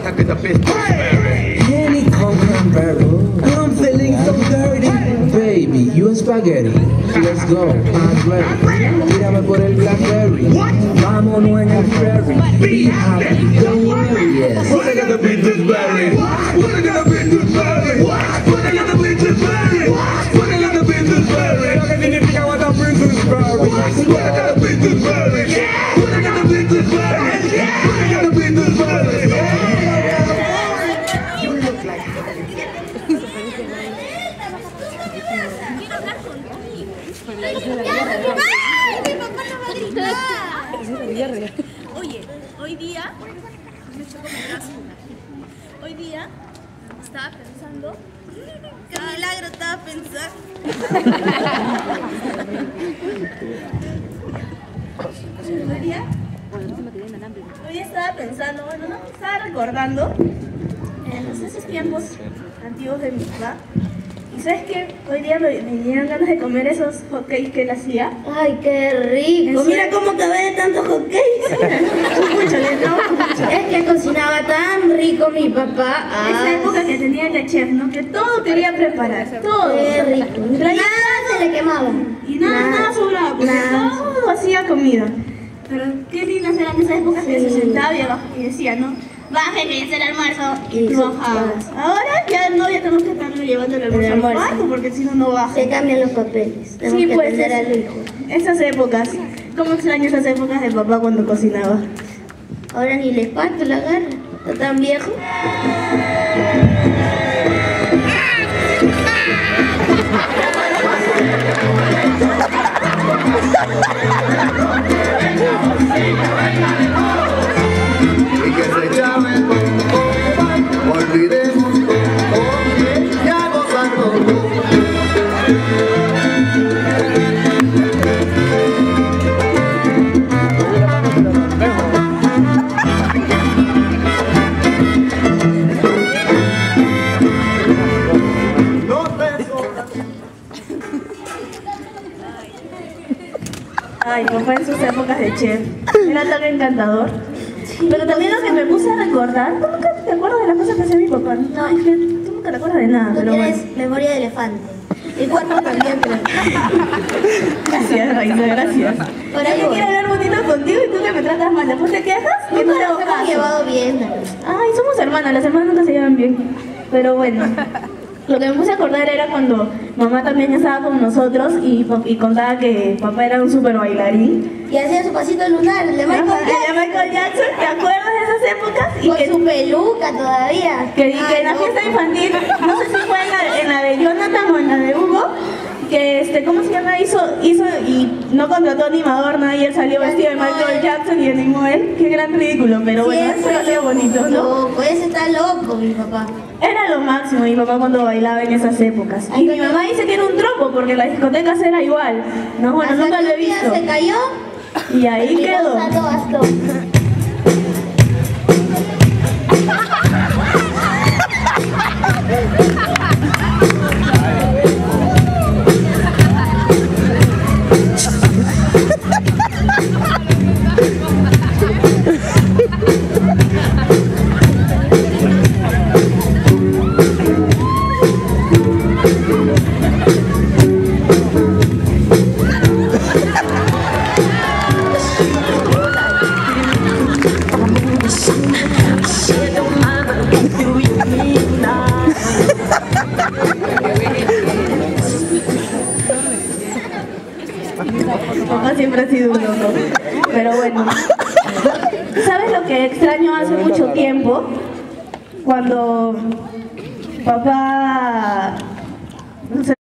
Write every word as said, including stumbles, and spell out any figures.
wanna get a bit berry. Kenny Conkenberry, I'm feeling so dirty. Baby, you spaghetti. Let's go, I'm ready. Tírame por el Blackberry. Vámonos en el ferry. Be happy, don't worry, yes. Wanna get a bit berry. Wanna get a bit berry. Wanna get a bit berry. Wanna get a bit berry. ¿Qué significa what a princess berry? Wanna get a bit berry. Wanna get a bit berry. Wanna get a bit berry. You look like Oye, hoy día Hoy día estaba pensando, qué milagro estaba pensando. Hoy día, hoy día estaba pensando, bueno, no, estaba recordando en esos tiempos antiguos de mi papá. ¿Y sabes qué? Hoy día me, me dieron ganas de comer esos hotcakes que él hacía. Ay, qué rico. ¿En Mira serio? cómo acabé de tantos hotcakes. Escúchale, ¿no? Es que cocinaba tan rico mi papá. Esa Ay, época que tenía el chef, ¿no? Que todo quería preparar, todo. qué rico. Traía- Nada se le quemaba. Y nada, nada sobraba, porque Nada. todo hacía comida. Pero qué lindas eran esas épocas que Sí. se sentaba y, abajo y decía, ¿no? Baje que ya es el almuerzo y Y tú sí, bajabas. Ahora ya no, ya tenemos que estarlo llevando el almuerzo El al almuerzo. cuarto porque si no, no baja. Se cambian los papeles. Tenemos Sí, que pues, atender es- al hijo. Esas épocas, ¿cómo extraño esas épocas de papá cuando cocinaba? Ahora ni le parto la garra. Está tan viejo. Y que se llame Tom, olvidemos todo, ya gozando. No te sobra. Ay, papá en sus épocas de chef. Era tan encantador. Pero también lo que me puse a recordar, ¿tú nunca te acuerdas de las cosas que hacía mi papá? No, es que tú nunca te acuerdas de nada, Tú pero bueno. tienes memoria de elefante. Y cuerpo también, pero... Gracias, Raíza, gracias. Por Yo ahí voy. quiero hablar bonito contigo y tú que me tratas mal. Después te quejas que no Nunca te hago nos hemos caso. llevado bien. Ay, somos hermanas, las hermanas nunca se llevan bien. Pero bueno, lo que me puse a acordar era cuando mamá también estaba con nosotros y, pa- y contaba que papá era un súper bailarín. Y hacía su pasito lunar, el de Michael Ajá, Jackson. el de Michael Jackson, ¿te acuerdas de esas épocas? Y Con que, su peluca todavía. que, y que Ay, en la no. fiesta infantil, no sé si fue en la, en la de Jonathan o en la de Hugo, que este, ¿cómo se llama? Hizo, hizo y no contrató animador, ¿no? Y él salió vestido de Michael Jackson y animó él. Qué gran ridículo, pero bueno, eso Siempre lo hacía bonito, ¿no? loco, ese está loco, mi papá. Era lo máximo mi papá cuando bailaba en esas épocas. Y mi mamá dice que era un tropo porque las discotecas era igual. No, bueno, Hasta nunca que lo he un día visto. se cayó Y ahí y quedó. lo saltó bastón. Papá siempre ha sido un loco. Pero bueno. ¿Sabes lo que extraño hace mucho tiempo? Cuando papá